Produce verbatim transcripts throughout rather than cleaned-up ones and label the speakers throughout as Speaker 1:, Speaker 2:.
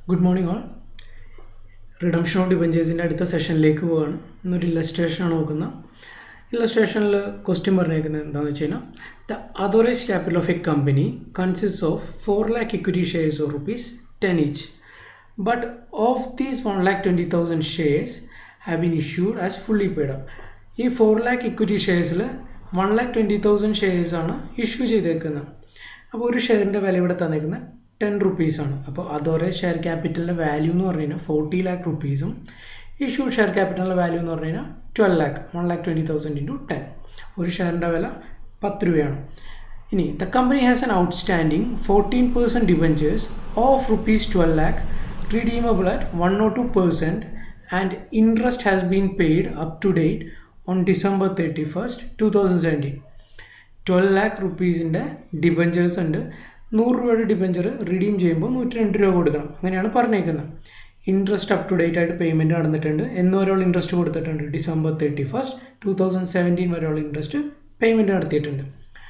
Speaker 1: Good morning all. Redemption of debentures in the session like one illustration illustration question the authorized capital of a company consists of four lakh equity shares of rupees ten each, but of these one lakh twenty thousand shares have been issued as fully paid up. This four lakh equity shares one lakh twenty thousand shares are issued. Now one share in the value ten rupees ആണ്. അപ്പോൾ അതോടെ share ക്യാപിറ്റലിന്റെ value എന്ന് പറഞ്ഞു കഴിഞ്ഞാൽ forty lakh റുപ്പീസും issued share ക്യാപിറ്റലിന്റെ value എന്ന് പറഞ്ഞു കഴിഞ്ഞാൽ twelve lakh one lakh twenty thousand into ten. ഒരു ഷെയറിന്റെ വില പത്ത് രൂപയാണ്. ഇനി the company has an outstanding fourteen percent debentures of rupees twelve lakh redeemable at one oh two percent and interest has been paid up to date on December thirty-first twenty seventeen. twelve lakh rupees in the debentures and നൂറ് രൂപയുടെ debenture redeem ചെയ്യുമ്പോൾ നൂറ്റി രണ്ട് രൂപ കൊടുക്കണം, അങ്ങനെയാണ് പറഞ്ഞേക്കുന്നത്. Interest up to date ആയിട്ട് പേയ്മെൻറ്റ് നടന്നിട്ടുണ്ട്. എന്ന് വരെയുള്ള ഇൻട്രസ്റ്റ് കൊടുത്തിട്ടുണ്ട് December thirty first two thousand seventeen വരെയുള്ള ഇൻട്രസ്റ്റ് പേയ്മെൻറ്റ് നടത്തിയിട്ടുണ്ട്.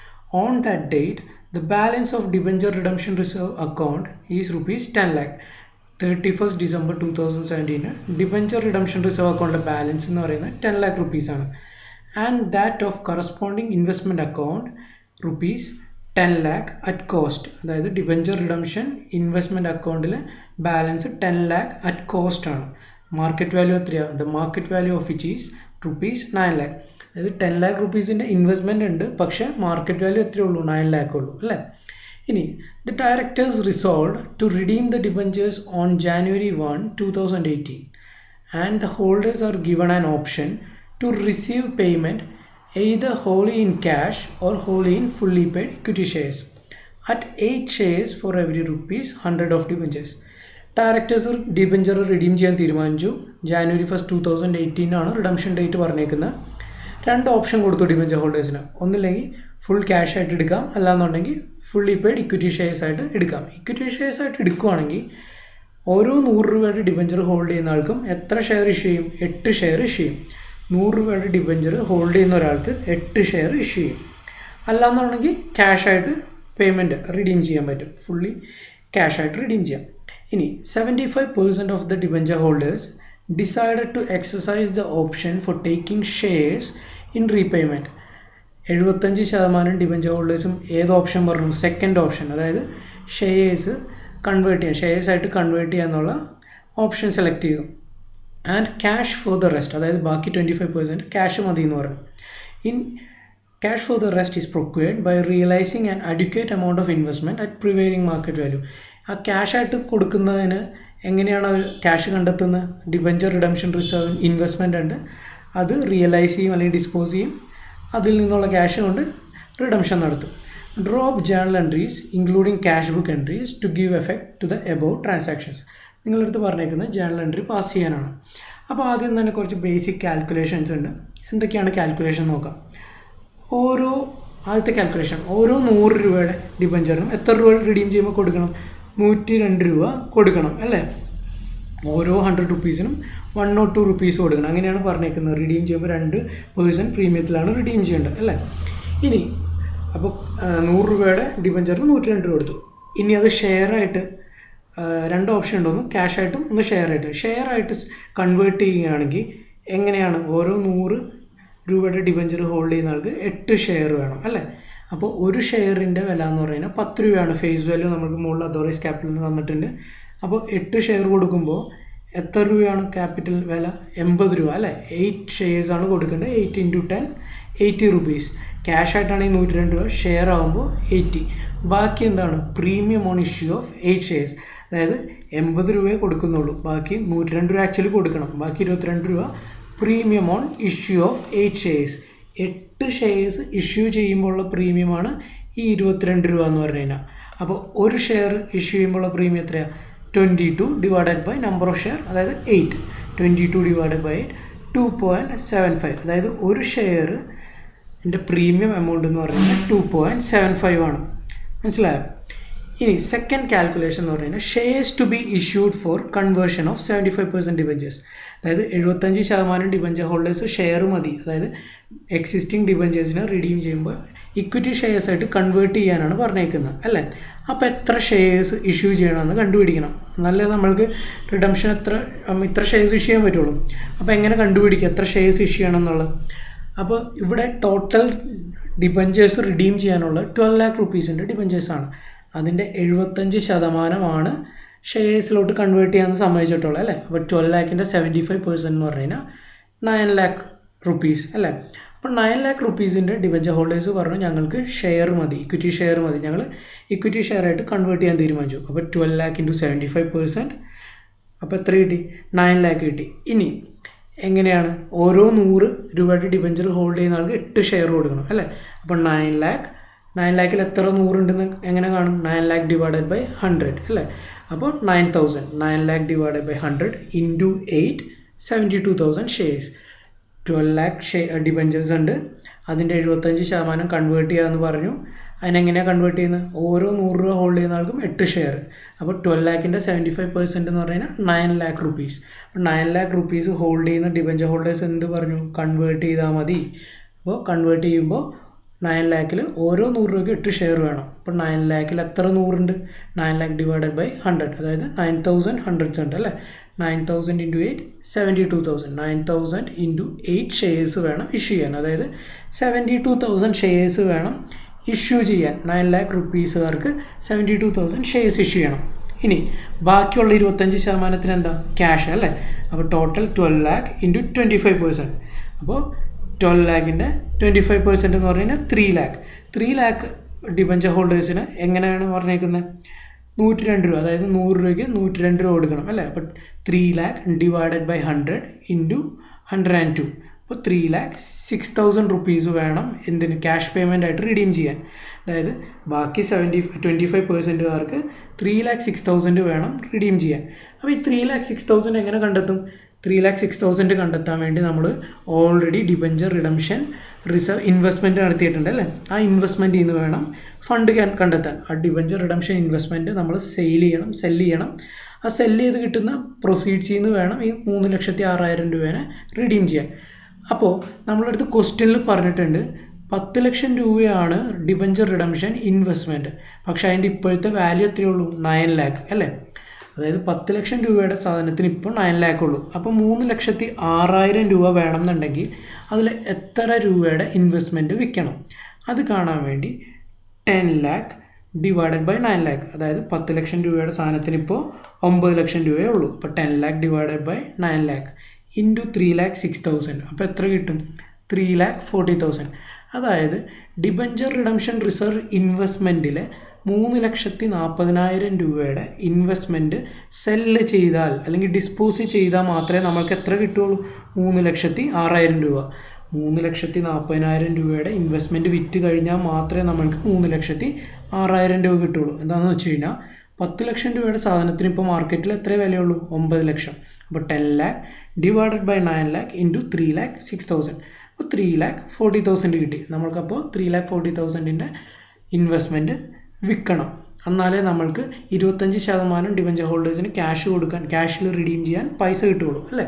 Speaker 1: On that date the balance of debenture redemption reserve account is rupees ten lakh. Thirty first December two thousand seventeen debenture redemption reserve അക്കൗണ്ടിലെ balance എന്ന് പറയുന്നത് ten lakh റുപ്പീസാണ്. And that of corresponding investment account rupees ten lakh at cost. അതായത് debenture redemption investment അക്കൗണ്ടിൽ balance ten lakh at cost ആണ്. Market value എത്രയാണ്? The market value of which is rupees nine lakh. അതായത് ten lakh റുപ്പീസിൻ്റെ investment ഉണ്ട്, പക്ഷേ മാർക്കറ്റ് വാല്യൂ എത്രയേ ഉള്ളൂ? Nine lakh ഉള്ളൂ അല്ലേ. ഇനി the directors resolved to redeem the debentures on January one two thousand eighteen and the holders are given an option to receive payment either wholly in cash or wholly in fully paid equity shares at eight shares for every rupees one hundred of debentures. Directors debenture redeem ചെയ്യാൻ തീരുമാനിച്ചു. January first two thousand eighteen ആണ് redemption date പറഞ്ഞേക്കുന്നത്. രണ്ട് option കൊടുത്തു debenture ഹോൾഡേഴ്സിന്. ഒന്നില്ലെങ്കിൽ full cash ആയിട്ട് എടുക്കാം, അല്ലാന്നുണ്ടെങ്കിൽ ഫുള്ളി പെയ്ഡ് ഇക്വിറ്റി ഷെയർസ് ആയിട്ട് എടുക്കാം. ഇക്വിറ്റി ഷെയർസ് ആയിട്ട് എടുക്കുകയാണെങ്കിൽ ഓരോ നൂറ് രൂപയുടെ ഡിബഞ്ചർ ഹോൾഡ് ചെയ്യുന്ന ആൾക്കും എത്ര ഷെയർ ഇഷ്യൂ ചെയ്യും? എട്ട് ഷെയർ ഇഷ്യൂ ചെയ്യും. നൂറ് രൂപയുടെ ഡിബഞ്ചർ ഹോൾഡ് ചെയ്യുന്ന ഒരാൾക്ക് എട്ട് ഷെയർ ഇഷ്യൂ ചെയ്യും. അല്ലാന്നുണ്ടെങ്കിൽ ക്യാഷ് ആയിട്ട് പേയ്മെൻറ്റ് റിഡീം ചെയ്യാൻ പറ്റും, ഫുള്ളി ക്യാഷ് ആയിട്ട് റിഡീം ചെയ്യാം. ഇനി seventy five percent of the debenture holders decided to exercise the option for taking shares in repayment. എഴുപത്തഞ്ച് ശതമാനം ഡിബഞ്ചർ ഹോൾഡേഴ്സും ഏത് ഓപ്ഷൻ പറഞ്ഞു? സെക്കൻഡ് ഓപ്ഷൻ, അതായത് ഷെയർസ് കൺവേർട്ട് ചെയ്യാൻ, ഷെയർസ് ആയിട്ട് കൺവേർട്ട് ചെയ്യാന്നുള്ള ഓപ്ഷൻ സെലക്ട് ചെയ്തു. And cash for the rest, അതായത് ബാക്കി ട്വൻറ്റി ഫൈവ് പെർസെൻറ്റ് ക്യാഷ് മതി എന്ന് പറഞ്ഞു. In cash for the rest is procured by realising an adequate amount of investment at prevailing market value. ആ cash ആയിട്ട് കൊടുക്കുന്നതിന് എങ്ങനെയാണ് അവർ ക്യാഷ് കണ്ടെത്തുന്നത്? ഡിബഞ്ചർ റിഡംഷൻ റിസർവ് ഇൻവെസ്റ്റ്മെൻ്റ് ഉണ്ട്, അത് റിയലൈസ് ചെയ്യും അല്ലെങ്കിൽ ഡിസ്പോസ് ചെയ്യും. അതിൽ നിന്നുള്ള ക്യാഷ് കൊണ്ട് റിഡംഷൻ നടത്തും. Drop journal entries including cash book entries to give effect to the above transactions. നിങ്ങളടുത്ത് പറഞ്ഞേക്കുന്നത് ജേണൽ എൻട്രി പാസ് ചെയ്യാനാണ്. അപ്പോൾ ആദ്യം തന്നെ കുറച്ച് ബേസിക് കാൽക്കുലേഷൻസ് ഉണ്ട്. എന്തൊക്കെയാണ് കാൽക്കുലേഷൻ നോക്കാം. ഓരോ ആദ്യത്തെ കാൽക്കുലേഷൻ, ഓരോ നൂറ് രൂപയുടെ ഡിബഞ്ചറിനും എത്ര രൂപ റിഡീം ചെയ്യുമ്പോൾ കൊടുക്കണം? നൂറ്റി രണ്ട് രൂപ കൊടുക്കണം അല്ലേ. ഓരോ ഹൺഡ്രഡ് റുപ്പീസിനും വൺ നോട്ട് ടു റുപ്പീസ് കൊടുക്കണം, അങ്ങനെയാണ് പറഞ്ഞേക്കുന്നത്. റിഡീം ചെയ്യുമ്പോൾ രണ്ട് പേഴ്സൻറ്റ് പ്രീമിയത്തിലാണ് റിഡീം ചെയ്യേണ്ടത് അല്ലേ. ഇനി അപ്പോൾ നൂറ് രൂപയുടെ ഡിബഞ്ചറിന് നൂറ്റി രണ്ട് രൂപ കൊടുത്തു. ഇനി അത് ഷെയർ ആയിട്ട് രണ്ട് ഓപ്ഷൻ ഉണ്ടോന്ന്, ക്യാഷ് ആയിട്ടും ഒന്ന് ഷെയർ ആയിട്ട്. ഷെയർ ആയിട്ട് കൺവേർട്ട് ചെയ്യുകയാണെങ്കിൽ എങ്ങനെയാണ്? ഓരോ നൂറ് രൂപയുടെ ഡിബഞ്ചർ ഹോൾഡ് ചെയ്യുന്ന ആൾക്ക് എട്ട് ഷെയർ വേണം അല്ലേ. അപ്പോൾ ഒരു ഷെയറിൻ്റെ വില എന്ന് പറയുന്നത് പത്ത് രൂപയാണ്. ഫേസ് വാല്യൂ നമുക്ക് മുകളിൽ അതോറൈസ് ക്യാപിറ്റലിന് തന്നിട്ടുണ്ട്. അപ്പോൾ എട്ട് ഷെയർ കൊടുക്കുമ്പോൾ എത്ര രൂപയാണ് ക്യാപിറ്റൽ വില? എൺപത് രൂപ അല്ലേ. എയ്റ്റ് ഷെയർസ് ആണ് കൊടുക്കേണ്ടത്. Eight into ten eighty rupees. Cash ആയിട്ടാണെങ്കിൽ നൂറ്റി രണ്ട് രൂപ, ഷെയർ ആകുമ്പോൾ എയ്റ്റി. ബാക്കി എന്താണ്? Premium on issue of eight shares. അതായത് എൺപത് രൂപയെ കൊടുക്കുന്നുള്ളൂ, ബാക്കി നൂറ്റി രണ്ട് രൂപ ആക്ച്വലി കൊടുക്കണം. ബാക്കി ഇരുപത്തിരണ്ട് രൂപ premium on issue of eight shares. എട്ട് ഷെയർസ് ഇഷ്യൂ ചെയ്യുമ്പോഴുള്ള പ്രീമിയമാണ് ഈ ഇരുപത്തിരണ്ട് രൂപ എന്ന് പറഞ്ഞു കഴിഞ്ഞാൽ. അപ്പോൾ ഒരു ഷെയർ ഇഷ്യൂ ചെയ്യുമ്പോഴുള്ള പ്രീമിയം എത്രയാണ്? Twenty two divided by number of share, അതായത് eight. Twenty two divided by eight two point seven five. അതായത് ഒരു ഷെയർ എൻ്റെ പ്രീമിയം എമൗണ്ട് എന്ന് പറയുന്നത് ടു പോയിൻറ്റ് സെവൻ ഫൈവ് ആണ്. മനസ്സിലായോ? ഇനി സെക്കൻഡ് കാൽക്കുലേഷൻ എന്ന് പറയുന്നത് shares to be issued for conversion of seventy five percent debentures. അതായത് എഴുപത്തഞ്ച് ശതമാനം ഡിബഞ്ചർ ഹോൾഡേഴ്സ് ഷെയർ മതി. അതായത് എക്സിസ്റ്റിംഗ് ഡിബഞ്ചേഴ്സിനെ റിഡീം ചെയ്യുമ്പോൾ ഇക്വിറ്റി ഷെയർസ് ആയിട്ട് കൺവേർട്ട് ചെയ്യാനാണ് പറഞ്ഞേക്കുന്നത് അല്ലേ. അപ്പോൾ എത്ര ഷെയർസ് ഇഷ്യൂ ചെയ്യണമെന്ന് കണ്ടുപിടിക്കണം. എന്നാലേ നമ്മൾക്ക് റിഡംഷൻ എത്ര ഇത്ര ഷെയർസ് ഇഷ്യൂ ചെയ്യാൻ പറ്റുള്ളൂ. അപ്പോൾ എങ്ങനെ കണ്ടുപിടിക്കുക എത്ര ഷെയർസ് ഇഷ്യൂ ചെയ്യണം എന്നുള്ളത്? അപ്പോൾ ഇവിടെ ടോട്ടൽ ഡിബഞ്ചേഴ്സ് റിഡീം ചെയ്യാനുള്ള ട്വൽവ് ലാക്ക് റുപ്പീസിൻ്റെ ഡിബഞ്ചേഴ്സാണ്. അതിൻ്റെ എഴുപത്തഞ്ച് ശതമാനമാണ് ഷെയർസിലോട്ട് കൺവേർട്ട് ചെയ്യാമെന്ന് സമ്മതിച്ചിട്ടുള്ളത് അല്ലേ. അപ്പോൾ ട്വൽവ് ലാക്കിൻ്റെ സെവൻറ്റി ഫൈവ് പെർസെൻറ്റ് എന്ന് പറഞ്ഞു കഴിഞ്ഞാൽ നയൻ ലാക്ക് റുപ്പീസ് അല്ലേ. അപ്പോൾ നയൻ ലാക്ക് റുപ്പീസിൻ്റെ ഡിബഞ്ചർ ഹോൾഡേഴ്സ് പറഞ്ഞു ഞങ്ങൾക്ക് ഷെയർ മതി, ഇക്വിറ്റി ഷെയർ മതി, ഞങ്ങൾ ഇക്വിറ്റി ഷെയർ ആയിട്ട് കൺവേർട്ട് ചെയ്യാൻ തീരുമാനിച്ചു. അപ്പോൾ twelve lakh into seventy five percent അപ്പോൾ എത്ര കിട്ടി? നയൻ ലാക്ക് കിട്ടി. ഇനി എങ്ങനെയാണ് ഓരോ നൂറ് രൂപയുടെ ഡിബഞ്ചർ ഹോൾഡ് ചെയ്യുന്ന ആൾക്ക് എട്ട് ഷെയർ കൊടുക്കണം അല്ലേ. അപ്പോൾ നയൻ ലാക്ക് നയൻ ലാക്കിൽ എത്ര നൂറുണ്ടെന്ന് എങ്ങനെ കാണും? Nine lakh divided by hundred അല്ലേ. അപ്പോൾ nine thousand nine lakh divided by hundred into eight seventy two thousand shares. Twelve lakh share debentures ഉണ്ട്, അതിൻ്റെ എഴുപത്തഞ്ച് ശതമാനം കൺവേർട്ട് ചെയ്യാമെന്ന് പറഞ്ഞു. അതിനെങ്ങനെയാണ് കൺവേർട്ട് ചെയ്യുന്നത്? ഓരോ നൂറ് രൂപ ഹോൾഡ് ചെയ്യുന്ന ആൾക്കും എട്ട് ഷെയർ. അപ്പോൾ ട്വൽവ് ലാക്കിൻ്റെ സെവൻറ്റി ഫൈവ് പെർസെൻറ്റ് എന്ന് പറഞ്ഞാൽ നയൻ ലാക്ക് റുപ്പീസ്. അപ്പോൾ നയൻ ലാക്ക് റുപ്പീസ് ഹോൾഡ് ചെയ്യുന്ന ഡിബഞ്ചർ ഹോൾഡേഴ്സ് എന്ത് പറഞ്ഞു? കൺവേർട്ട് ചെയ്താൽ മതി. അപ്പോൾ കൺവേർട്ട് ചെയ്യുമ്പോൾ നയൻ ലാക്കിൽ ഓരോ നൂറ് രൂപയ്ക്ക് എട്ട് ഷെയർ വേണം. അപ്പോൾ നയൻ ലാക്കിൽ എത്ര നൂറുണ്ട്? Nine lakh divided by hundred, അതായത് നയൻ തൗസൻഡ് ഹൺഡ്രഡ്സ് ഉണ്ട് അല്ലേ. Nine thousand into eight seventy two thousand nine thousand into eight shares വേണം ഇഷ്യൂ ചെയ്യാൻ. അതായത് സെവൻറ്റി ടു തൗസൻഡ് ഷെയർസ് വേണം ഇഷ്യൂ ചെയ്യാൻ. നയൻ ലാക്ക് റുപ്പീസുകാർക്ക് seventy two thousand shares issue ചെയ്യണം. ഇനി ബാക്കിയുള്ള ഇരുപത്തഞ്ച് ശതമാനത്തിന് എന്താ? ക്യാഷ് അല്ലേ. അപ്പോൾ total twelve lakh into twenty five percent. അപ്പോൾ ട്വൽവ് ലാക്കിൻ്റെ ട്വൻറ്റി ഫൈവ് പെർസെൻറ്റ് എന്ന് പറഞ്ഞു കഴിഞ്ഞാൽ three lakh three lakh debenture ഹോൾഡേഴ്സിന് എങ്ങനെയാണ് പറഞ്ഞേക്കുന്നത്? നൂറ്റി രണ്ട് രൂപ, അതായത് നൂറ് രൂപയ്ക്ക് നൂറ്റി രണ്ട് രൂപ കൊടുക്കണം അല്ലേ. അപ്പോൾ three lakh divided by hundred into hundred and two. അപ്പോൾ three lakh six thousand rupees വേണം എന്തിന്? ക്യാഷ് പേയ്മെൻ്റ് ആയിട്ട് റിഡീം ചെയ്യാൻ. അതായത് ബാക്കി സെവൻറ്റി ട്വൻറ്റി ഫൈവ് പെർസെൻറ്റുകാർക്ക് ത്രീ ലാക്ക് സിക്സ് തൗസൻഡ് വേണം റിഡീം ചെയ്യാൻ. അപ്പോൾ ഈ ത്രീ ലാക്ക് സിക്സ് തൗസൻഡ് എങ്ങനെ കണ്ടെത്തും? ത്രീ ലാക്ക് സിക്സ് തൗസൻഡ് കണ്ടെത്താൻ വേണ്ടി നമ്മൾ already debenture redemption reserve investment നടത്തിയിട്ടുണ്ട് അല്ലേ. ആ ഇൻവെസ്റ്റ്മെൻറ്റിൽ നിന്ന് വേണം ഫണ്ട് കണ്ടെത്താൻ. ആ ഡിബഞ്ചർ റിഡംഷൻ ഇൻവെസ്റ്റ്മെൻറ്റ് നമ്മൾ സെയിൽ ചെയ്യണം സെല്ല് ചെയ്യണം. ആ സെല്ല് ചെയ്ത് കിട്ടുന്ന പ്രൊസീഡ്സിൽ നിന്ന് വേണം ഈ മൂന്ന് ലക്ഷത്തി ആറായിരം രൂപേനെ റിഡീം ചെയ്യാൻ. അപ്പോൾ നമ്മളടുത്ത് ക്വസ്റ്റ്യനിൽ പറഞ്ഞിട്ടുണ്ട് പത്ത് ലക്ഷം രൂപയാണ് ഡിബഞ്ചർ റിഡംഷൻ ഇൻവെസ്റ്റ്മെൻറ്റ്. പക്ഷേ അതിൻ്റെ ഇപ്പോഴത്തെ വാല്യൂ എത്രയേ ഉള്ളൂ? നയൻ ലാക്ക് അല്ലേ. അതായത് പത്ത് ലക്ഷം രൂപയുടെ സാധനത്തിന് ഇപ്പോൾ നയൻ ലാക്ക് ഉള്ളൂ. അപ്പോൾ മൂന്ന് ലക്ഷത്തി ആറായിരം രൂപ വേണം എന്നുണ്ടെങ്കിൽ അതിൽ എത്ര രൂപയുടെ ഇൻവെസ്റ്റ്മെൻറ്റ് വിൽക്കണം? അത് കാണാൻ വേണ്ടി ten lakh divided by nine lakh, അതായത് പത്ത് ലക്ഷം രൂപയുടെ സാധനത്തിന് ഇപ്പോൾ ഒമ്പത് ലക്ഷം രൂപയേ ഉള്ളൂ. അപ്പോൾ ten lakh divided by nine lakh into three lakh six thousand. അപ്പോൾ എത്ര കിട്ടും? Three lakh forty thousand. അതായത് ഡിബഞ്ചർ റിഡംഷൻ റിസർവ് ഇൻവെസ്റ്റ്മെൻറ്റിലെ മൂന്ന് ലക്ഷത്തി നാൽപ്പതിനായിരം രൂപയുടെ ഇൻവെസ്റ്റ്മെൻറ്റ് സെല്ല് ചെയ്താൽ അല്ലെങ്കിൽ ഡിസ്പോസ് ചെയ്താൽ മാത്രമേ നമ്മൾക്ക് എത്ര കിട്ടുള്ളൂ? മൂന്ന് ലക്ഷത്തി ആറായിരം രൂപ. മൂന്ന് ലക്ഷത്തി നാൽപ്പതിനായിരം രൂപയുടെ ഇൻവെസ്റ്റ്മെൻറ്റ് വിറ്റ് കഴിഞ്ഞാൽ മാത്രമേ നമ്മൾക്ക് മൂന്ന് ലക്ഷത്തി ആറായിരം രൂപ കിട്ടുള്ളൂ. എന്താണെന്ന് വെച്ച് കഴിഞ്ഞാൽ പത്ത് ലക്ഷം രൂപയുടെ സാധനത്തിന് ഇപ്പോൾ മാർക്കറ്റിൽ എത്ര വിലയുള്ളൂ? ഒമ്പത് ലക്ഷം. അപ്പോൾ ten lakh divided by nine lakh into three lakh six thousand. അപ്പോൾ ത്രീ ലാക്ക് ഫോർട്ടി തൗസൻഡ് കിട്ടി. നമ്മൾക്കപ്പോൾ ത്രീ ലാക്ക് ഫോർട്ടി തൗസൻഡിൻ്റെ ഇൻവെസ്റ്റ്മെൻറ്റ് വിൽക്കണം. എന്നാലേ നമ്മൾക്ക് ഇരുപത്തഞ്ച് ശതമാനം ഡിബഞ്ചർ ഹോൾഡേഴ്സിന് ക്യാഷ് കൊടുക്കാൻ ക്യാഷിൽ റിഡീം ചെയ്യാൻ പൈസ കിട്ടുകയുള്ളൂ അല്ലേ.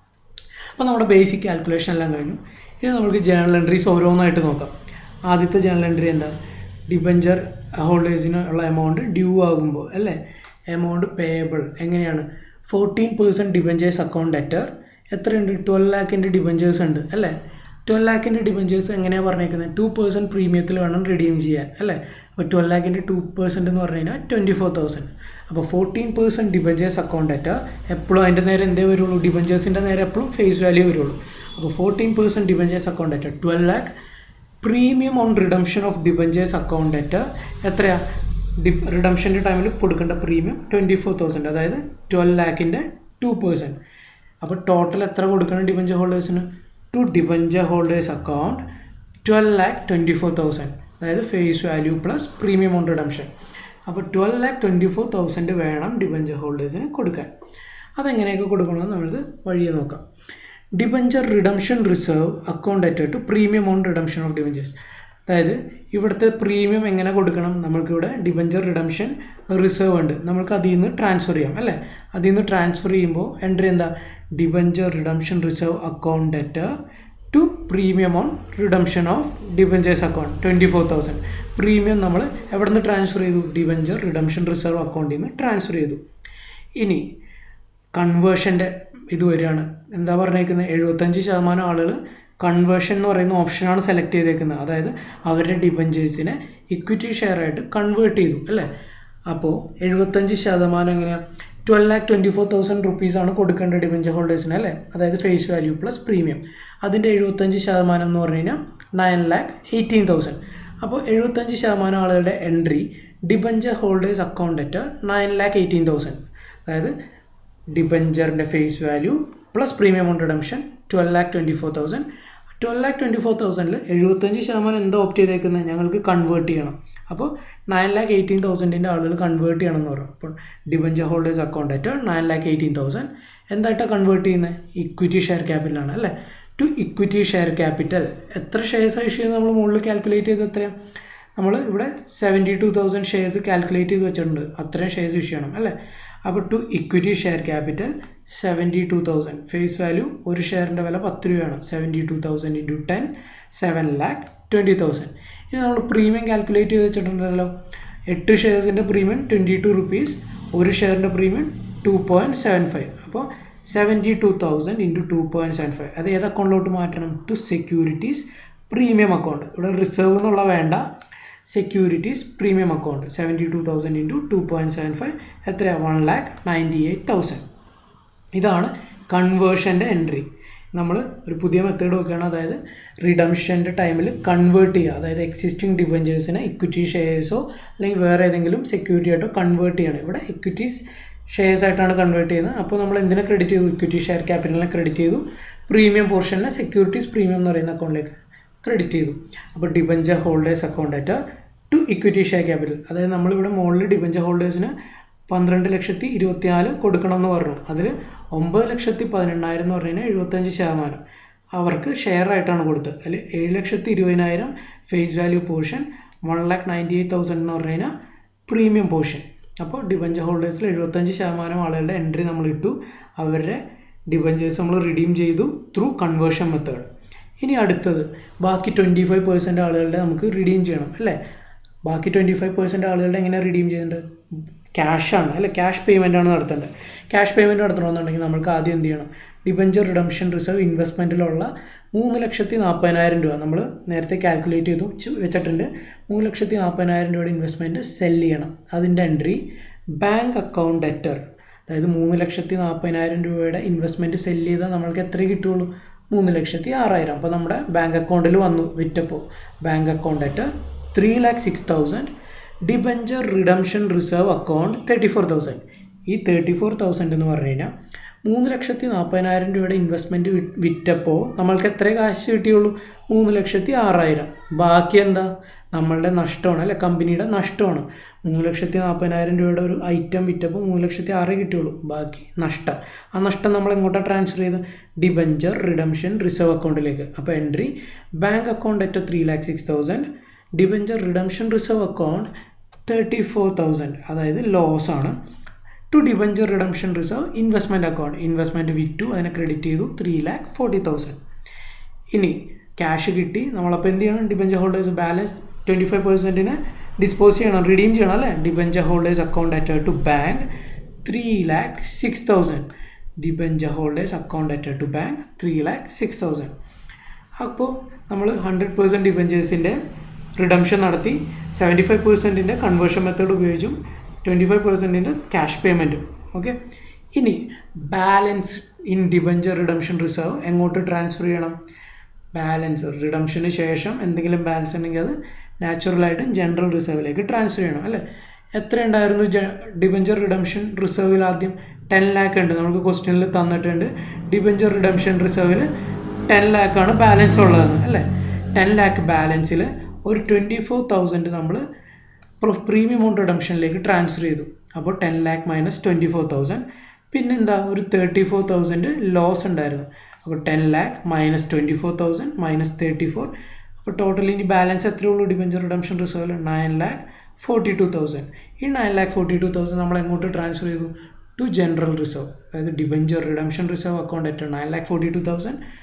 Speaker 1: അപ്പോൾ നമ്മുടെ ബേസിക് കാൽക്കുലേഷൻ എല്ലാം കഴിഞ്ഞു. ഇനി നമുക്ക് ജേണൽ എൻട്രീസ് ഓരോന്നായിട്ട് നോക്കാം. ആദ്യത്തെ ജേണൽ എൻട്രി എന്താ? ഡിബഞ്ചർ ഹോൾഡേഴ്സിന് ഉള്ള എമൗണ്ട് ഡ്യൂ ആകുമ്പോൾ അല്ലേ. എമൗണ്ട് പേയബിൾ എങ്ങനെയാണ്? Fourteen percent debentures account debtor എത്രയുണ്ട്? ട്വൽവ് ലാക്കിൻ്റെ ഡിബഞ്ചേഴ്സ് ഉണ്ട് അല്ലേ. ട്വൽവ് ലാക്കിൻ്റെ ഡിബഞ്ചേഴ്സ് എങ്ങനെയാണ് പറഞ്ഞേക്കുന്നത്? ടു പേഴ്സൻറ്റ് പ്രീമിയത്തിൽ വേണം റിഡീം ചെയ്യാൻ അല്ലേ. അപ്പോൾ ട്വൽവ് ലാക്കിൻ്റെ ടു പേഴ്സൻറ്റ് എന്ന് പറഞ്ഞു കഴിഞ്ഞാൽ ട്വൻറ്റി ഫോർ തൗസൻഡ്. അപ്പോൾ fourteen percent debentures account debtor എപ്പോഴും അതിൻ്റെ നേരെ എന്തേ വരുള്ളൂ? ഡിബഞ്ചേഴ്സിൻ്റെ നേരെ എപ്പോഴും ഫേസ് വാല്യൂ വരുള്ളൂ. അപ്പോൾ fourteen percent debentures account debtor twelve lakh. Premium on redemption of debentures account debtor എത്രയാണ്? ഡി റിഡംഷൻ്റെ ടൈമിൽ കൊടുക്കേണ്ട പ്രീമിയം ട്വൻറ്റി ഫോർ തൗസൻഡ്, അതായത് ട്വൽവ് ലാക്കിൻ്റെ ടു പേഴ്സൻറ്റ്. അപ്പോൾ ടോട്ടൽ എത്ര കൊടുക്കണം ഡിബഞ്ചർ ഹോൾഡേഴ്സിന്? To debenture holders account twelve lakh twenty four thousand, അതായത് face value plus premium on redemption. അപ്പോൾ twelve lakh twenty four thousand വേണം ഡിബഞ്ചർ ഹോൾഡേഴ്സിന് കൊടുക്കാൻ. അതെങ്ങനെയൊക്കെ കൊടുക്കണമെന്ന് നമുക്ക് വഴിയെ നോക്കാം. Debenture redemption reserve account debtor to premium on redemption of debentures. അതായത് ഇവിടുത്തെ പ്രീമിയം എങ്ങനെ കൊടുക്കണം? നമ്മൾക്കിവിടെ ഡിബഞ്ചർ റിഡംഷൻ റിസർവ് ഉണ്ട്, നമ്മൾക്ക് അതിൽ നിന്ന് ട്രാൻസ്ഫർ ചെയ്യാം അല്ലേ. അതിൽ നിന്ന് ട്രാൻസ്ഫർ ചെയ്യുമ്പോൾ എൻട്രി എന്താ? Debenture redemption reserve account debtor to premium on redemption of debentures account twenty four thousand. Premium നമ്മൾ എവിടെ നിന്ന് ട്രാൻസ്ഫർ ചെയ്തു? ഡിബഞ്ചർ റിഡംഷൻ റിസർവ് അക്കൗണ്ടിൽ നിന്ന് ട്രാൻസ്ഫർ ചെയ്തു. ഇനി കൺവേർഷൻ്റെ ഇത് വരികയാണ്. എന്താ പറഞ്ഞേക്കുന്നത്? എഴുപത്തഞ്ച് ശതമാനം ആളുകൾ കൺവേർഷൻ എന്ന് പറയുന്ന ഓപ്ഷനാണ് സെലക്ട് ചെയ്തേക്കുന്നത്. അതായത് അവരുടെ ഡിബഞ്ചേഴ്സിനെ ഇക്വിറ്റി ഷെയർ ആയിട്ട് കൺവേർട്ട് ചെയ്തു അല്ലേ. അപ്പോൾ എഴുപത്തഞ്ച് ശതമാനം എങ്ങനെയാണ്? Twelve lakh twenty four thousand rupees ആണ് കൊടുക്കേണ്ട ഡിബഞ്ചർ ഹോൾഡേഴ്സിന് അല്ലേ. അതായത് ഫേസ് വാല്യൂ പ്ലസ് പ്രീമിയം. അതിൻ്റെ എഴുപത്തഞ്ച് ശതമാനം എന്ന് പറഞ്ഞു കഴിഞ്ഞാൽ നയൻ ലാക്ക് എയ്റ്റീൻ തൗസൻഡ്. അപ്പോൾ എഴുപത്തഞ്ച് ശതമാനം ആളുകളുടെ entry debenture holders account at nine lakh eighteen thousand. അതായത് ഡിബഞ്ചറിൻ്റെ face value plus premium on redemption twelve lakh twenty four thousand. Twelve lakh twenty four തൗസൻഡിൽ എഴുപത്തഞ്ച് ശതമാനം എന്താ ഓപ്റ്റ് ചെയ്തേക്കുന്നത്? ഞങ്ങൾക്ക് കൺവേർട്ട് ചെയ്യണം. അപ്പോൾ നയൻ ലാക്ക് എയ്റ്റീൻ തൗസൻഡിൻ്റെ ആളുകൾ കൺവേർട്ട് ചെയ്യണം എന്ന് പറഞ്ഞു. അപ്പോൾ debenture holders account at nine lakh eighteen thousand എന്തായിട്ടാണ് കൺവേർട്ട് ചെയ്യുന്നത്? ഇക്വിറ്റി ഷെയർ ക്യാപിറ്റലാണ് അല്ലേ. ടു ഇക്വിറ്റി ഷെയർ ക്യാപിറ്റൽ എത്ര ഷെയർസ് ഇഷ്യൂ ചെയ്യുന്നത് നമ്മൾ മുകളിൽ കാൽക്കുലേറ്റ് ചെയ്ത് എത്രയാണ്? നമ്മൾ ഇവിടെ seventy two thousand shares calculate ചെയ്ത് വെച്ചിട്ടുണ്ട്. അത്രയും ഷെയർസ് ഇഷ്യൂ ചെയ്യണം അല്ലേ. അപ്പോൾ to equity share capital seventy two thousand. Face value ഒരു ഷെയറിൻ്റെ വില പത്ത് രൂപയാണ്. Seventy two thousand into ten seven lakh twenty thousand. ഇനി നമ്മൾ പ്രീമിയം കാൽക്കുലേറ്റ് ചെയ്ത് വെച്ചിട്ടുണ്ടല്ലോ. എട്ട് ഷെയർസിൻ്റെ പ്രീമിയം ട്വൻറ്റി ടു റുപ്പീസ്, ഒരു ഷെയറിൻ്റെ premium two point seven five. അപ്പോൾ seventy two thousand into two point seven five അത് ഏത് അക്കൗണ്ടിലോട്ട് മാറ്റണം? To securities premium account. ഇവിടെ റിസർവ് എന്നുള്ള വേണ്ട, securities premium account. Seventy two thousand into two point seven five എത്രയാണ്? One lakh ninety eight thousand. ഇതാണ് കൺവേർഷൻ്റെ എൻട്രി. നമ്മൾ ഒരു പുതിയ മെത്തേഡ് നോക്കുകയാണ്. അതായത് റിഡംഷൻ്റെ ടൈമിൽ കൺവേർട്ട് ചെയ്യുക. അതായത് എക്സിസ്റ്റിംഗ് ഡിബഞ്ചേഴ്സിനെ ഇക്വിറ്റി ഷെയർസോ അല്ലെങ്കിൽ വേറെ ഏതെങ്കിലും സെക്യൂരിറ്റി ആയിട്ടോ കൺവേർട്ട് ചെയ്യണം. ഇവിടെ ഇക്വിറ്റീസ് ഷെയർസ് ആയിട്ടാണ് കൺവേർട്ട് ചെയ്യുന്നത്. അപ്പോൾ നമ്മൾ എന്തിനെ ക്രെഡിറ്റ് ചെയ്തു? ഇക്വിറ്റി ഷെയർ ക്യാപിറ്റലിനെ ക്രെഡിറ്റ് ചെയ്തു. പ്രീമിയം പോർഷനെ സെക്യൂരിറ്റീസ് പ്രീമിയം എന്ന് പറയുന്ന അക്കൗണ്ടിലേക്ക് ക്രെഡിറ്റ് ചെയ്തു. അപ്പോൾ debenture holders account at to equity share capital. അതായത് നമ്മളിവിടെ മുകളിൽ ഡിബഞ്ചർ ഹോൾഡേഴ്സിന് പന്ത്രണ്ട് ലക്ഷത്തി ഇരുപത്തിനാല് കൊടുക്കണം എന്ന് പറഞ്ഞു. അതിൽ ഒമ്പത് ലക്ഷത്തി പതിനെണ്ണായിരം എന്ന് പറഞ്ഞു കഴിഞ്ഞാൽ എഴുപത്തഞ്ച് ശതമാനം അവർക്ക് ഷെയർ ആയിട്ടാണ് കൊടുത്തത്. അതിൽ ഏഴ് ലക്ഷത്തി ഇരുപതിനായിരം face value portion, one lakh ninety eight thousand എന്ന് പറഞ്ഞു കഴിഞ്ഞാൽ പ്രീമിയം പോർഷൻ. അപ്പോൾ ഡിബഞ്ചർ ഹോൾഡേഴ്സിൽ എഴുപത്തഞ്ച് ശതമാനം ആളുകളുടെ എൻട്രി നമ്മൾ ഇട്ടു. അവരുടെ ഡിബഞ്ചേഴ്സ് നമ്മൾ റിഡീം ചെയ്തു ത്രൂ കൺവേർഷൻ മെത്തേഡ്. ഇനി അടുത്തത് ബാക്കി ട്വൻറ്റി ഫൈവ് പെർസെൻറ്റ് ആളുകളുടെ നമുക്ക് റിഡീം ചെയ്യണം അല്ലേ. ബാക്കി ട്വൻറ്റി ഫൈവ് പെർസെൻറ്റ് ആളുകളുടെ എങ്ങനെ റിഡീം ചെയ്യുന്നുണ്ട്? ക്യാഷാണ് അല്ലേ. ക്യാഷ് പേയ്മെൻ്റ് ആണ് നടത്തേണ്ടത്. ക്യാഷ് പേയ്മെൻറ്റ് നടത്തണമെന്നുണ്ടെങ്കിൽ നമുക്ക് ആദ്യം എന്ത് ചെയ്യണം? ഡിബഞ്ചർ റിഡംഷൻ റിസർവ് ഇൻവെസ്റ്റ്മെൻറ്റിലുള്ള മൂന്ന് ലക്ഷത്തി നാൽപ്പതിനായിരം രൂപ നമ്മൾ നേരത്തെ കാൽക്കുലേറ്റ് ചെയ്തു വെച്ചിട്ടുണ്ട്. മൂന്ന് ലക്ഷത്തി നാൽപ്പതിനായിരം രൂപയുടെ ഇൻവെസ്റ്റ്മെൻറ്റ് സെല്ല് ചെയ്യണം. അതിൻ്റെ എൻട്രി ബാങ്ക് അക്കൗണ്ട് ഡെറ്റർ. അതായത് മൂന്ന് ലക്ഷത്തി നാൽപ്പതിനായിരം രൂപയുടെ ഇൻവെസ്റ്റ്മെൻറ്റ് സെല്ല് ചെയ്താൽ നമ്മൾക്ക് എത്ര കിട്ടുള്ളൂ? മൂന്ന് ലക്ഷത്തി ആറായിരം. അപ്പോൾ നമ്മുടെ ബാങ്ക് അക്കൗണ്ടിൽ വന്നു വിറ്റപ്പോൾ. Bank account debtor three lakh six thousand. Debenture redemption reserve account thirty four thousand. ഈ തേർട്ടി ഫോർ തൗസൻഡ് എന്ന് പറഞ്ഞു കഴിഞ്ഞാൽ മൂന്ന് ലക്ഷത്തി നാൽപ്പതിനായിരം രൂപയുടെ ഇൻവെസ്റ്റ്മെൻറ്റ് വിറ്റപ്പോൾ നമ്മൾക്ക് എത്ര കാശ് കിട്ടിയുള്ളൂ? മൂന്ന് ലക്ഷത്തി ആറായിരം. ബാക്കി എന്താ? നമ്മളുടെ നഷ്ടമാണ് അല്ലെ, കമ്പനിയുടെ നഷ്ടമാണ്. മൂന്ന് ലക്ഷത്തി നാൽപ്പതിനായിരം രൂപയുടെ ഒരു ഐറ്റം വിറ്റപ്പോൾ മൂന്ന് ലക്ഷത്തി ആറേ കിട്ടിയുള്ളൂ. ബാക്കി നഷ്ടം. ആ നഷ്ടം നമ്മൾ എങ്ങോട്ടാണ് ട്രാൻസ്ഫർ ചെയ്ത്? ഡിബഞ്ചർ റിഡംഷൻ റിസർവ് അക്കൗണ്ടിലേക്ക്. അപ്പോൾ entry bank account at three lakh six thousand. Debenture redemption reserve account thirty four thousand. അതായത് ലോസ് ആണ്. To debenture redemption reserve investment account. Investment വിറ്റു, അതിനെ ക്രെഡിറ്റ് ചെയ്തു ത്രീ ലാക്ക് ഫോർട്ടി തൗസൻഡ്. ഇനി ക്യാഷ് കിട്ടി. നമ്മളപ്പോൾ എന്ത് ചെയ്യണം? Debenture holders balance twenty five പെർസെൻറ്റിന് ഡിസ്പോസ് ചെയ്യണം, റിഡീം ചെയ്യണം അല്ലേ. Debenture holders account at to bank three lakh six thousand. Debenture holders account at to bank three lakh six thousand. അപ്പോൾ നമ്മൾ ഹൺഡ്രഡ് പെർസെൻറ്റ് ഡിബഞ്ചേഴ്സിൻ്റെ റിഡംഷൻ നടത്തി. സെവൻറ്റി ഫൈവ് പെർസെൻറ്റിൻ്റെ കൺവേർഷൻ മെത്തേഡ് ഉപയോഗിച്ചും ട്വൻറ്റി ഫൈവ് പെർസെൻറ്റിൻ്റെ ക്യാഷ് പേയ്മെൻറ്റും. ഓക്കെ. ഇനി balance in debenture redemption reserve എങ്ങോട്ട് ട്രാൻസ്ഫർ ചെയ്യണം? ബാലൻസ് റിഡംഷന് ശേഷം എന്തെങ്കിലും ബാലൻസ് ഉണ്ടെങ്കിൽ അത് നാച്ചുറലായിട്ടും ജനറൽ റിസർവിലേക്ക് ട്രാൻസ്ഫർ ചെയ്യണം അല്ലേ. എത്ര ഉണ്ടായിരുന്നു ഡിബഞ്ചർ റിഡംഷൻ റിസർവിൽ? ആദ്യം ടെൻ ലാക്ക് ഉണ്ട്. നമുക്ക് ക്വസ്റ്റ്യനിൽ തന്നിട്ടുണ്ട് ഡിബഞ്ചർ റിഡംഷൻ റിസർവിൽ ടെൻ ലാക്കാണ് ബാലൻസ് ഉള്ളതെന്ന് അല്ലേ. ടെൻ ലാക്ക് ബാലൻസിൽ ഒരു ട്വൻറ്റി ഫോർ തൗസൻഡ് നമ്മൾ പ്രീമിയം ഓൺ റിഡംഷനിലേക്ക് ട്രാൻസ്ഫർ ചെയ്തു. അപ്പോൾ ten lakh minus twenty four thousand. പിന്നെന്താ? ഒരു തേർട്ടി ഫോർ തൗസൻഡ് ലോസ് ഉണ്ടായിരുന്നു. അപ്പോൾ ten lakh minus twenty four thousand minus thirty four. അപ്പോൾ ടോട്ടൽ ഇനി ബാലൻസ് എത്രയേ ഉള്ളൂ ഡിബഞ്ചർ റിഡംഷൻ റിസർവിൽ? Nine lakh forty two thousand. ഈ nine lakh forty two thousand നമ്മൾ എങ്ങോട്ട് ട്രാൻസ്ഫർ ചെയ്തു? To general reserve. അതായത് debenture redemption reserve account at nine lakh forty two thousand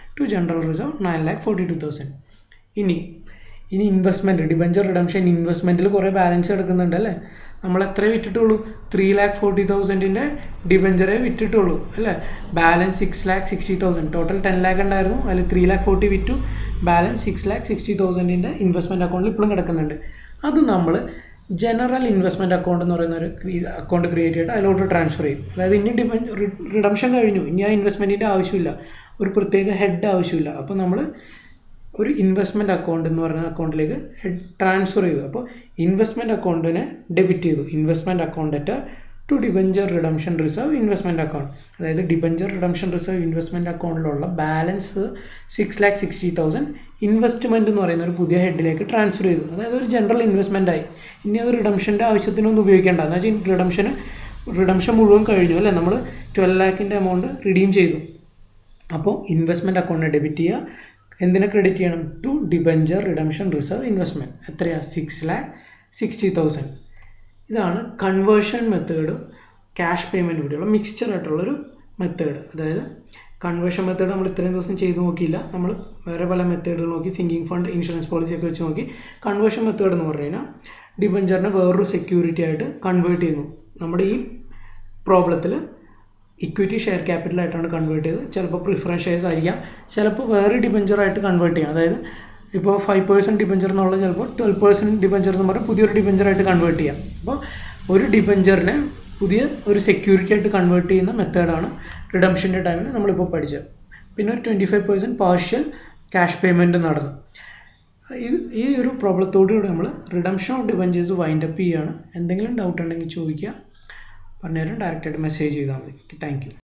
Speaker 1: to general reserve nine lakh forty two thousand. ഇനി ഇനി ഇൻവെസ്റ്റ്മെൻറ്റ് ഡിബഞ്ചർ റിഡംഷൻ ഇൻവെസ്റ്റ്മെൻറ്റിൽ കുറേ balance എടുക്കുന്നുണ്ട് അല്ലേ. നമ്മൾ എത്ര വിറ്റിട്ടുള്ളൂ? ത്രീ ലാക്ക് ഫോർട്ടി തൗസൻഡിൻ്റെ ഡിബഞ്ചറേ വിറ്റിട്ടുള്ളൂ അല്ലേ. Balance six lakh sixty thousand, total ten lakh ഉണ്ടായിരുന്നു, അതിൽ ത്രീ ലാക്ക് ഫോർട്ടി വിറ്റു, ബാലൻസ് സിക്സ് ലാക്ക് സിക്സ്റ്റി തൗസൻഡിൻ്റെ ഇൻവെസ്റ്റ്മെൻറ്റ് അക്കൗണ്ടിൽ ഇപ്പോഴും കിടക്കുന്നുണ്ട്. അത് നമ്മൾ ജനറൽ ഇൻവെസ്റ്റ്മെൻറ്റ് അക്കൗണ്ട് എന്ന് പറയുന്ന ഒരു അക്കൗണ്ട് ക്രിയേറ്റ് ചെയ്തിട്ട് അതിലോട്ട് ട്രാൻസ്ഫർ ചെയ്യും. അതായത് ഇനി ഡിബ റിഡംഷൻ കഴിഞ്ഞു, ഇനി ആ ഇൻവെസ്റ്റ്മെൻറ്റിൻ്റെ ആവശ്യമില്ല, ഒരു പ്രത്യേക ഹെഡ് ആവശ്യമില്ല. അപ്പോൾ നമ്മൾ ഒരു ഇൻവെസ്റ്റ്മെൻറ്റ് അക്കൗണ്ട് എന്ന് പറയുന്ന അക്കൗണ്ടിലേക്ക് ഹെഡ് ട്രാൻസ്ഫർ ചെയ്തു. അപ്പോൾ ഇൻവെസ്റ്റ്മെൻറ്റ് അക്കൗണ്ടിനെ ഡെബിറ്റ് ചെയ്തു. Investment account at to debenture redemption reserve investment account. അതായത് ഡിബഞ്ചർ റിഡംഷൻ റിസർവ് ഇൻവെസ്റ്റ്മെൻറ്റ് അക്കൗണ്ടിലുള്ള balance six lakh sixty thousand investment എന്ന് പറയുന്ന ഒരു പുതിയ ഹെഡിലേക്ക് ട്രാൻസ്ഫർ ചെയ്തു. അതായത് ഒരു ജനറൽ ഇൻവെസ്റ്റ്മെൻ്റ് ആയി. ഇനി അത് റിഡംഷൻ്റെ ആവശ്യത്തിനൊന്നും ഉപയോഗിക്കേണ്ട. എന്ന് വെച്ചാൽ റിഡംഷന് റിഡംഷൻ മുഴുവൻ കഴിഞ്ഞു അല്ലേ. നമ്മൾ ട്വൽവ് ലാക്കിൻ്റെ എമൗണ്ട് റിഡീം ചെയ്തു. അപ്പോൾ ഇൻവെസ്റ്റ്മെൻറ്റ് അക്കൗണ്ടിനെ ഡെബിറ്റ് ചെയ്യുക. എന്തിനെ ക്രെഡിറ്റ് ചെയ്യണം? To debenture redemption reserve investment. എത്രയാണ്? Six lakh sixty thousand. ഇതാണ് കൺവേർഷൻ മെത്തേഡ് ക്യാഷ് പേയ്മെൻറ്റ് കൂടിയുള്ള മിക്സ്ചർ ആയിട്ടുള്ളൊരു മെത്തേഡ്. അതായത് കൺവേർഷൻ മെത്തേഡ് നമ്മൾ ഇത്രയും ദിവസം ചെയ്ത് നോക്കിയില്ല, നമ്മൾ വേറെ പല മെത്തേഡുകൾ നോക്കി, സിങ്കിങ് ഫണ്ട്, ഇൻഷുറൻസ് പോളിസി ഒക്കെ വെച്ച് നോക്കി. കൺവേർഷൻ മെത്തേഡ് എന്ന് പറഞ്ഞു കഴിഞ്ഞാൽ ഡിബഞ്ചറിനെ വേറൊരു സെക്യൂരിറ്റി ആയിട്ട് കൺവേർട്ട് ചെയ്യുന്നു. നമ്മുടെ ഈ പ്രോബ്ലത്തിൽ ഇക്വിറ്റി ഷെയർ ക്യാപിറ്റലായിട്ടാണ് കൺവേർട്ട് ചെയ്ത്. ചിലപ്പോൾ പ്രിഫറൻസ് ഷെയർസ് ആയിരിക്കാം, ചിലപ്പോൾ വേറെ ഡിബഞ്ചറായിട്ട് കൺവേർട്ട് ചെയ്യാം. അതായത് ഇപ്പോൾ ഫൈവ് പേഴ്സൻറ്റ് ഡിബഞ്ചർ എന്നുള്ളത് ചിലപ്പോൾ ട്വൽവ് പേഴ്സൻറ്റ് ഡിബഞ്ചർ എന്ന് പറഞ്ഞാൽ പുതിയൊരു ഡിബഞ്ചറായിട്ട് കൺവേർട്ട് ചെയ്യാം. അപ്പോൾ ഒരു ഡിബഞ്ചറിനെ പുതിയ ഒരു സെക്യൂരിറ്റി ആയിട്ട് കൺവേർട്ട് ചെയ്യുന്ന മെത്തേഡാണ് റിഡംഷൻ്റെ ടൈമിൽ നമ്മളിപ്പോൾ പഠിച്ചത്. പിന്നെ ഒരു twenty five percent partial cash payment നടന്നു. ഈ ഈ ഒരു പ്രോബ്ലത്തോടുകൂടി നമ്മൾ redemption of debentures wind up ചെയ്യുകയാണ്. എന്തെങ്കിലും ഡൗട്ട് ഉണ്ടെങ്കിൽ ചോദിക്കുക, പറഞ്ഞുതരാം. ഡയറക്റ്റായിട്ട് മെസ്സേജ് ചെയ്താൽ മതി. Thank U.